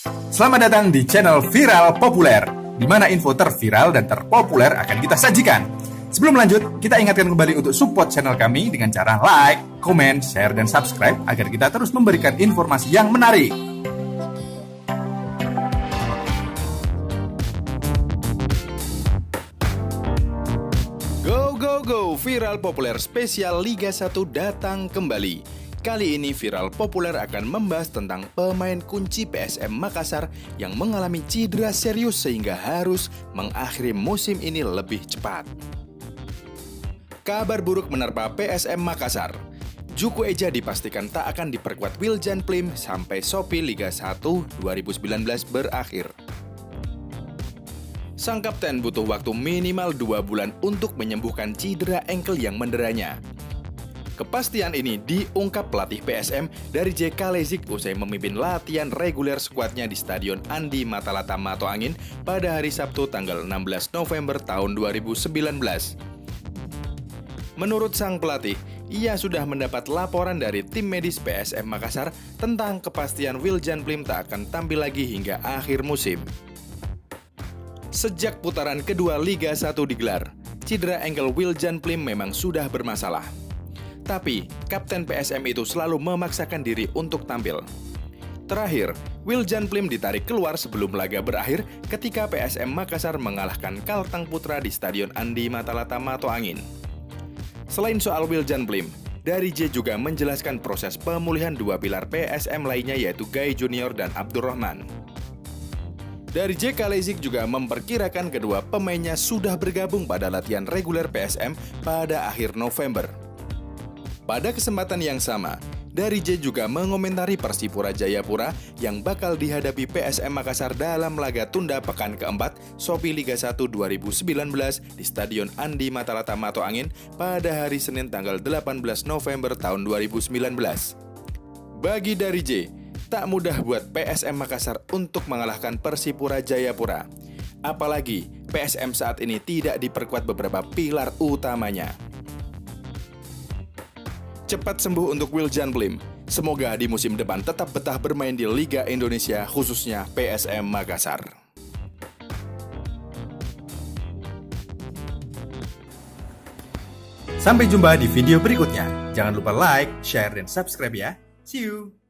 Selamat datang di channel Viral Populer, di mana info terviral dan terpopuler akan kita sajikan. Sebelum lanjut, kita ingatkan kembali untuk support channel kami dengan cara like, comment, share, dan subscribe agar kita terus memberikan informasi yang menarik. Go go go, Viral Populer spesial Liga 1 datang kembali. Kali ini Viral Populer akan membahas tentang pemain kunci PSM Makassar yang mengalami cedera serius sehingga harus mengakhiri musim ini lebih cepat. Kabar buruk menerpa PSM Makassar. Juku Eja dipastikan tak akan diperkuat Wiljan Plim sampai Shopee Liga 1 2019 berakhir. Sang kapten butuh waktu minimal 2 bulan untuk menyembuhkan cedera engkel yang menderanya. Kepastian ini diungkap pelatih PSM dari J. Kalezik usai memimpin latihan reguler skuadnya di Stadion Andi Matalata Matoangin pada hari Sabtu tanggal 16 November tahun 2019. Menurut sang pelatih, ia sudah mendapat laporan dari tim medis PSM Makassar tentang kepastian Wiljan Plim tak akan tampil lagi hingga akhir musim. Sejak putaran kedua Liga 1 digelar, cedera engkel Wiljan Plim memang sudah bermasalah. Tapi, kapten PSM itu selalu memaksakan diri untuk tampil. Terakhir, Wiljan Plim ditarik keluar sebelum laga berakhir ketika PSM Makassar mengalahkan Kalteng Putra di Stadion Andi Matalata Matoangin. Selain soal Wiljan Plim, Dari J juga menjelaskan proses pemulihan dua pilar PSM lainnya yaitu Gai Junior dan Abdurrahman. Dari J. Kalezik juga memperkirakan kedua pemainnya sudah bergabung pada latihan reguler PSM pada akhir November. Pada kesempatan yang sama, Dari J juga mengomentari Persipura Jayapura yang bakal dihadapi PSM Makassar dalam laga tunda pekan keempat Shopee Liga 1 2019 di Stadion Andi Matalata Matoangin pada hari Senin tanggal 18 November tahun 2019. Bagi Dari J, tak mudah buat PSM Makassar untuk mengalahkan Persipura Jayapura. Apalagi PSM saat ini tidak diperkuat beberapa pilar utamanya. Cepat sembuh untuk Wiljan Plim. Semoga di musim depan tetap betah bermain di Liga Indonesia, khususnya PSM Makassar. Sampai jumpa di video berikutnya. Jangan lupa like, share, dan subscribe ya. See you!